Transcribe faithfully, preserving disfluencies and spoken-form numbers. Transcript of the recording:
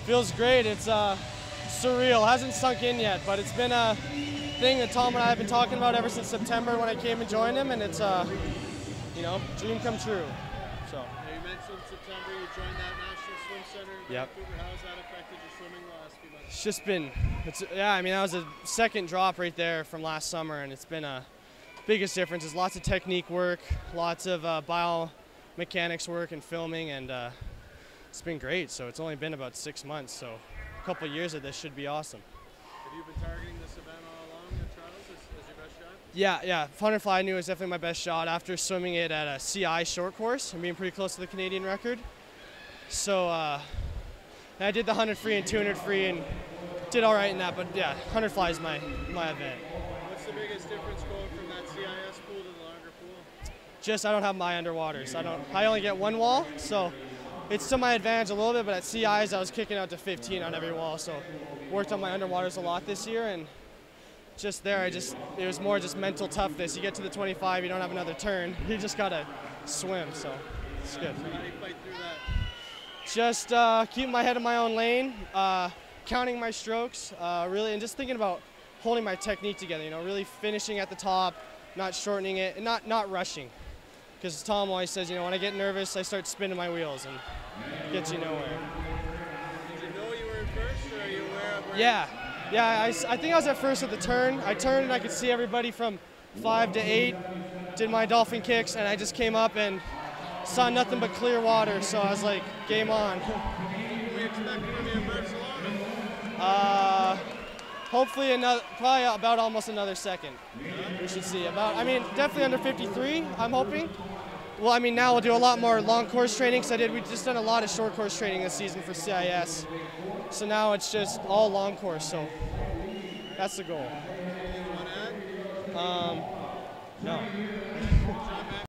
Feels great. It's uh, surreal. Hasn't sunk in yet, but it's been a thing that Tom and I have been talking about ever since September when I came and joined him, and it's uh, you know, dream come true. So. Yeah, you mentioned September. You joined that National Swim Center in Yep. Vancouver. How has that affected your swimming the last few months? It's just been, it's, yeah, I mean, that was a second drop right there from last summer, and it's been a biggest difference. Is lots of technique work, lots of uh, biomechanics work and filming, and uh, it's been great. So it's only been about six months, so a couple of years of this should be awesome. Have you been targeting this event all along at trials as, as your best shot? Yeah, yeah, one hundred fly I knew was definitely my best shot after swimming it at a C I short course and being pretty close to the Canadian record. So uh, I did the one hundred free and two hundred free and did all right in that, but yeah, one hundred fly is my, my event. What's the biggest difference going from that C I S pool to the longer pool? Just I don't have my underwaters. I don't. I only get one wall, so it's to my advantage a little bit. But at C Is, I was kicking out to fifteen on every wall, so worked on my underwaters a lot this year. And just there, I just it was more just mental toughness. You get to the twenty-five, you don't have another turn. You just gotta swim. So it's good. So how do you fight through that? Just uh, keeping my head in my own lane, uh, counting my strokes, uh, really, and just thinking about holding my technique together. You know, really finishing at the top, not shortening it, and not not rushing. Because Tom always says, you know, when I get nervous, I start spinning my wheels and it gets you nowhere. Did you know you were in first, or are you aware of where? Yeah, yeah. I, I think I was at first at the turn. I turned and I could see everybody from five to eight. Did my dolphin kicks, and I just came up and saw nothing but clear water. So I was like, game on. What we expect from you in Barcelona? Uh, hopefully another, probably about almost another second. We should see about. I mean, definitely under fifty-three. I'm hoping. Well, I mean, now we'll do a lot more long course training because I did. We just done a lot of short course training this season for C I S. So now it's just all long course. So that's the goal. Anything you want to add? Um, no.